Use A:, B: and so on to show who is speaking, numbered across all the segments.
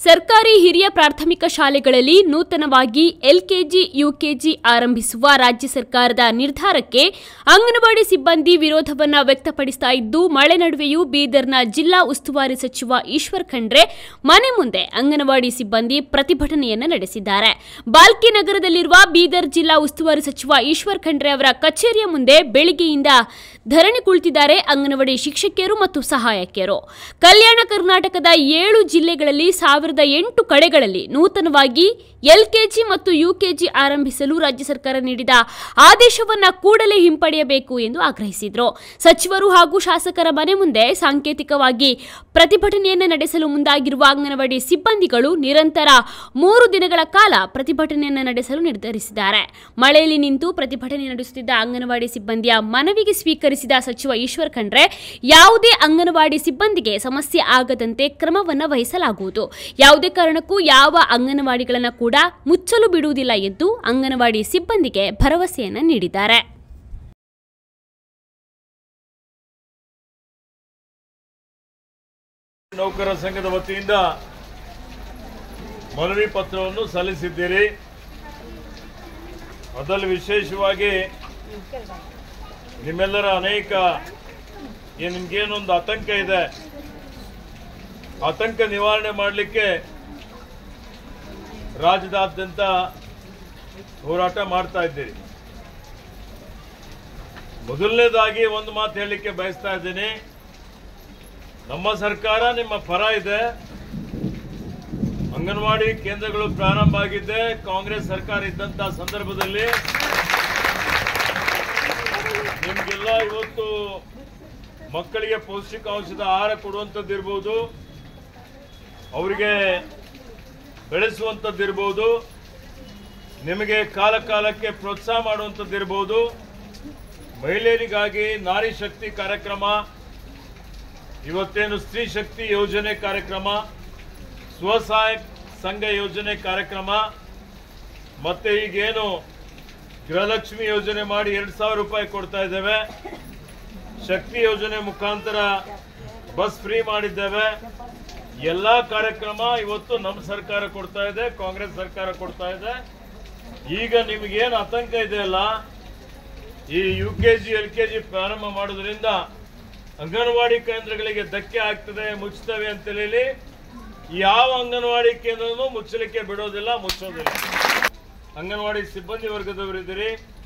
A: ಸರ್ಕಾರಿ ಹಿರಿಯ ಪ್ರಾಥಮಿಕ ಶಾಲೆಗಳಲ್ಲಿ ನೂತನವಾಗಿ ಎಲ್ಕೆಜಿ, ಯುಕೆಜಿ ಆರಂಭಿಸುವ ರಾಜ್ಯ ಸರ್ಕಾರದ ನಿರ್ಧಾರಕ್ಕೆ ಅಂಗನವಾಡಿ ಸಿಬ್ಬಂದಿ ವಿರೋಧವನ್ನು ವ್ಯಕ್ತಪಡಿಸ್ತಾ ಇದ್ದು, ಮಳೆ ನಡುವೆಯೂ ಬೀದರ್ನ ಜಿಲ್ಲಾ ಉಸ್ತುವಾರಿ ಸಚಿವ ಈಶ್ವರ್ ಖಂಡ್ರೆ ಮನೆ ಮುಂದೆ ಅಂಗನವಾಡಿ ಸಿಬ್ಬಂದಿ ಪ್ರತಿಭಟನೆಯನ್ನು ನಡೆಸಿದ್ದಾರೆ. ಬಾಲ್ಕಿ ನಗರದಲ್ಲಿರುವ ಬೀದರ್ ಜಿಲ್ಲಾ ಉಸ್ತುವಾರಿ ಸಚಿವ ಈಶ್ವರ್ ಖಂಡ್ರೆ ಅವರ ಕಚೇರಿಯ ಮುಂದೆ ಬೆಳಗ್ಗೆಯಿಂದ ಧರಣಿ ಕುಳಿತಿದ್ದಾರೆ ಅಂಗನವಾಡಿ ಶಿಕ್ಷಕಿಯರು ಮತ್ತು ಸಹಾಯಕಿಯರು. ಕಲ್ಯಾಣ ಕರ್ನಾಟಕದ 7 ಜಿಲ್ಲೆಗಳಲ್ಲಿ 1008 ಕಡೆಗಳಲ್ಲಿ ನೂತನವಾಗಿ ಎಲ್ಕೆಜಿ ಮತ್ತು ಯುಕೆಜಿ ಆರಂಭಿಸಲು ರಾಜ್ಯ ಸರ್ಕಾರ ನೀಡಿದ ಆದೇಶವನ್ನು ಕೂಡಲೇ ಹಿಂಪಡೆಯಬೇಕು ಎಂದು ಆಗ್ರಹಿಸಿದರು. ಸಚಿವರು ಹಾಗೂ ಶಾಸಕರ ಮನೆ ಮುಂದೆ ಸಾಂಕೇತಿಕವಾಗಿ ಪ್ರತಿಭಟನೆಯನ್ನು ನಡೆಸಲು ಮುಂದಾಗಿರುವ ಅಂಗನವಾಡಿ ಸಿಬ್ಬಂದಿಗಳು ನಿರಂತರ 3 ದಿನಗಳ ಕಾಲ ಪ್ರತಿಭಟನೆಯನ್ನು ನಡೆಸಲು ನಿರ್ಧರಿಸಿದ್ದಾರೆ. ಮಳೆಯಲ್ಲಿ ನಿಂತು ಪ್ರತಿಭಟನೆ ನಡೆಸುತ್ತಿದ್ದ ಅಂಗನವಾಡಿ ಸಿಬ್ಬಂದಿಯ ಮನವಿಗೆ ಸ್ವೀಕರಿಸಿದ ಸಚಿವ ಈಶ್ವರ್ ಖಂಡ್ರೆ, ಯಾವುದೇ ಅಂಗನವಾಡಿ ಸಿಬ್ಬಂದಿಗೆ ಸಮಸ್ಯೆ ಆಗದಂತೆ ಕ್ರಮವನ್ನು ವಹಿಸಲಾಗುವುದು, ಯಾವುದೇ ಕಾರಣಕ್ಕೂ ಯಾವ ಅಂಗನವಾಡಿಗಳನ್ನು ಕೂಡ ಮುಚ್ಚಲು ಬಿಡುವುದಿಲ್ಲ ಎಂದು ಅಂಗನವಾಡಿ ಸಿಬ್ಬಂದಿಗೆ ಭರವಸೆಯನ್ನು ನೀಡಿದ್ದಾರೆ.
B: ನೌಕರ ಸಂಘದ ವತಿಯಿಂದ ಮನವಿ ಪತ್ರವನ್ನು ಸಲ್ಲಿಸಿದ್ದೀರಿ. ಅದರಲ್ಲಿ ವಿಶೇಷವಾಗಿ ನಿಮ್ಮೆಲ್ಲರ ಅನೇಕ ನಿಮ್ಗೇನೊಂದು ಆತಂಕ ಇದೆ, ಆತಂಕ ನಿವಾರಣೆ ಮಾಡಲಿಕ್ಕೆ ರಾಜ್ಯದಾದ್ಯಂತ ಹೋರಾಟ ಮಾಡ್ತಾ ಇದ್ದೀರಿ. ಮೊದಲನೇದಾಗಿ ಒಂದು ಮಾತು ಹೇಳಲಿಕ್ಕೆ ಬಯಸ್ತಾ ಇದ್ದೀನಿ, ನಮ್ಮ ಸರ್ಕಾರ ನಿಮ್ಮ ಪರ ಇದೆ. ಅಂಗನವಾಡಿ ಕೇಂದ್ರಗಳು ಪ್ರಾರಂಭ ಆಗಿದ್ದೆ ಕಾಂಗ್ರೆಸ್ ಸರ್ಕಾರ ಇದ್ದಂತ ಸಂದರ್ಭದಲ್ಲಿ. ನಿಮ್ಗೆಲ್ಲ ಇವತ್ತು ಮಕ್ಕಳಿಗೆ ಪೌಷ್ಟಿಕಾಂಶದ ಆಹಾರ ಕೊಡುವಂಥದ್ದಿರ್ಬೋದು, ಅವರಿಗೆ ಬೆಳೆಸುವಂಥದ್ದಿರ್ಬೋದು, ನಿಮಗೆ ಕಾಲ ಕಾಲಕ್ಕೆ ಪ್ರೋತ್ಸಾಹ ಮಾಡುವಂಥದ್ದಿರ್ಬೋದು, ಮಹಿಳೆಯರಿಗಾಗಿ ನಾರಿ ಶಕ್ತಿ ಕಾರ್ಯಕ್ರಮ, ಇವತ್ತೇನು ಸ್ತ್ರೀ ಶಕ್ತಿ ಯೋಜನೆ ಕಾರ್ಯಕ್ರಮ, ಸ್ವಸಹಾಯ ಸಂಘ ಯೋಜನೆ ಕಾರ್ಯಕ್ರಮ, ಮತ್ತೆ ಈಗೇನು ಗೃಹಲಕ್ಷ್ಮಿ ಯೋಜನೆ ಮಾಡಿ 2,000 ರೂಪಾಯಿ ಕೊಡ್ತಾ ಇದ್ದೇವೆ, ಶಕ್ತಿ ಯೋಜನೆ ಮುಖಾಂತರ ಬಸ್ ಫ್ರೀ ಮಾಡಿದ್ದೇವೆ. ಎಲ್ಲಾ ಕಾರ್ಯಕ್ರಮ ಇವತ್ತು ನಮ್ಮ ಸರ್ಕಾರ ಕೊಡ್ತಾ ಇದೆ, ಕಾಂಗ್ರೆಸ್ ಸರ್ಕಾರ ಕೊಡ್ತಾ ಇದೆ. ಈಗ ನಿಮಗೇನು ಆತಂಕ ಇದೆಯಲ್ಲ, ಈ ಯುಕೆಜಿ ಎಲ್ಕೆಜಿ ಪ್ರಾರಂಭ ಮಾಡೋದ್ರಿಂದ ಅಂಗನವಾಡಿ ಕೇಂದ್ರಗಳಿಗೆ ಧಕ್ಕೆ ಆಗ್ತದೆ, ಮುಚ್ಚುತ್ತವೆ ಅಂತ ಹೇಳಿ ಯಾವ ಅಂಗನವಾಡಿ ಕೇಂದ್ರನೂ ಮುಚ್ಚಲಿಕ್ಕೆ ಬಿಡೋದಿಲ್ಲ, ಮುಚ್ಚೋದಿಲ್ಲ. ಅಂಗನವಾಡಿ ಸಿಬ್ಬಂದಿ ವರ್ಗದವರಿದ್ದೀರಿ,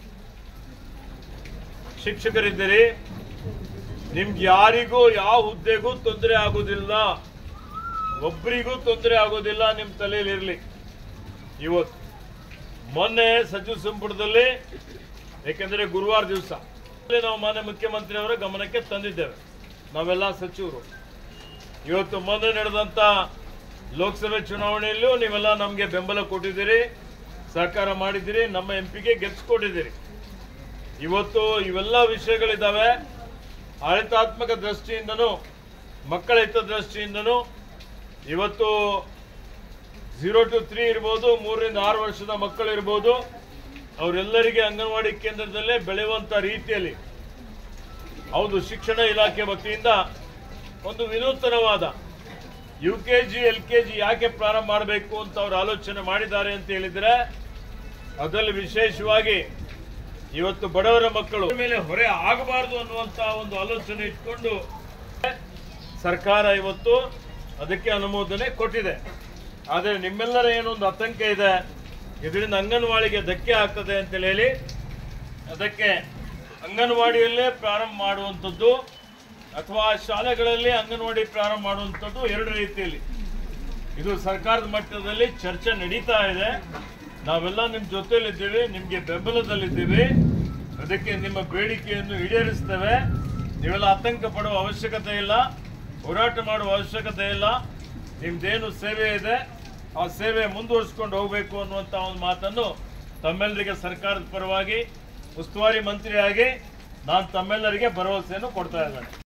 B: ಶಿಕ್ಷಕರಿದ್ದೀರಿ, ನಿಮ್ಗೆ ಯಾರಿಗೂ ಯಾವ ಹುದ್ದೆಗೂ ತೊಂದರೆ ಆಗೋದಿಲ್ಲ, ಒಬ್ಬರಿಗೂ ತೊಂದರೆ ಆಗೋದಿಲ್ಲ, ನಿಮ್ಮ ತಲೆಯಲ್ಲಿ ಇರಲಿ. ಇವತ್ತು ಮೊನ್ನೆ ಸಚಿವ ಸಂಪುಟದಲ್ಲಿ, ಯಾಕೆಂದ್ರೆ ಗುರುವಾರ ದಿವಸ ನಾವು ಮಾನ್ಯ ಮುಖ್ಯಮಂತ್ರಿ ಅವರ ಗಮನಕ್ಕೆ ತಂದಿದ್ದೇವೆ, ನಾವೆಲ್ಲ ಸಚಿವರು. ಇವತ್ತು ಮೊನ್ನೆ ನಡೆದಂತ ಲೋಕಸಭೆ ಚುನಾವಣೆಯಲ್ಲೂ ನೀವೆಲ್ಲ ನಮಗೆ ಬೆಂಬಲ ಕೊಟ್ಟಿದ್ದೀರಿ, ಸಹಕಾರ ಮಾಡಿದ್ದೀರಿ, ನಮ್ಮ ಎಂಪಿಗೆ ಗೆಲ್ಲಿಸಿಕೊಟ್ಟಿದ್ದೀರಿ. ಇವತ್ತು ಇವೆಲ್ಲ ವಿಷಯಗಳಿದ್ದಾವೆ. ಆಡಳಿತಾತ್ಮಕ ದೃಷ್ಟಿಯಿಂದನೂ ಮಕ್ಕಳ ಹಿತದೃಷ್ಟಿಯಿಂದನೂ ಇವತ್ತು 0 to 3 ಇರ್ಬೋದು, 3 ರಿಂದ 6 ವರ್ಷದ ಮಕ್ಕಳು ಇರ್ಬೋದು, ಅವರೆಲ್ಲರಿಗೆ ಅಂಗನವಾಡಿ ಕೇಂದ್ರದಲ್ಲೇ ಬೆಳೆಯುವಂತ ರೀತಿಯಲ್ಲಿ ಹೌದು ಶಿಕ್ಷಣ ಇಲಾಖೆ ವತಿಯಿಂದ ಒಂದು ವಿನೂತನವಾದ ಯುಕೆಜಿ ಎಲ್ಕೆಜಿ ಯಾಕೆ ಪ್ರಾರಂಭ ಮಾಡಬೇಕು ಅಂತ ಅವರು ಆಲೋಚನೆ ಮಾಡಿದ್ದಾರೆ ಅಂತ ಹೇಳಿದ್ರೆ, ಅದರಲ್ಲಿ ವಿಶೇಷವಾಗಿ ಇವತ್ತು ಬಡವರ ಮಕ್ಕಳು ಮೇಲೆ ಹೊರೆ ಆಗಬಾರದು ಅನ್ನುವಂತ ಒಂದು ಆಲೋಚನೆ ಇಟ್ಕೊಂಡು ಸರ್ಕಾರ ಇವತ್ತು ಅದಕ್ಕೆ ಅನುಮೋದನೆ ಕೊಟ್ಟಿದೆ. ಆದರೆ ನಿಮ್ಮೆಲ್ಲರ ಏನೊಂದು ಆತಂಕ ಇದೆ, ಇದರಿಂದ ಅಂಗನವಾಡಿಗೆ ಧಕ್ಕೆ ಆಗ್ತದೆ ಅಂತ ಹೇಳಿ ಅದಕ್ಕೆ ಅಂಗನವಾಡಿಯಲ್ಲೇ ಪ್ರಾರಂಭ ಮಾಡುವಂಥದ್ದು ಅಥವಾ ಶಾಲೆಗಳಲ್ಲಿ ಅಂಗನವಾಡಿ ಪ್ರಾರಂಭ ಮಾಡುವಂಥದ್ದು 2 ರೀತಿಯಲ್ಲಿ. ಇದು ಸರ್ಕಾರದ ಮಟ್ಟದಲ್ಲಿ ಚರ್ಚೆ ನಡೀತಾ ಇದೆ. ನಾವೆಲ್ಲ ನಿಮ್ಮ ಜೊತೆಯಲ್ಲಿದ್ದೀವಿ, ನಿಮಗೆ ಬೆಂಬಲದಲ್ಲಿದ್ದೀವಿ. ಅದಕ್ಕೆ ನಿಮ್ಮ ಬೇಡಿಕೆಯನ್ನು ಈಡೇರಿಸ್ತೇವೆ. ನೀವೆಲ್ಲ ಆತಂಕ ಪಡುವ ಅವಶ್ಯಕತೆ ಇಲ್ಲ, ಹೋರಾಟ ಮಾಡುವ ಅವಶ್ಯಕತೆ ಇಲ್ಲ. ನಿಮ್ದೇನು ಸೇವೆ ಇದೆ ಆ ಸೇವೆ ಮುಂದುವರಿಸಿಕೊಂಡು ಹೋಗಬೇಕು ಅನ್ನುವಂಥ ಒಂದು ಮಾತನ್ನು ತಮ್ಮೆಲ್ಲರಿಗೆ ಸರ್ಕಾರದ ಪರವಾಗಿ ಉಸ್ತುವಾರಿ ಮಂತ್ರಿಯಾಗಿ ನಾನು ತಮ್ಮೆಲ್ಲರಿಗೆ ಭರವಸೆಯನ್ನು ಕೊಡ್ತಾ ಇದ್ದೇನೆ.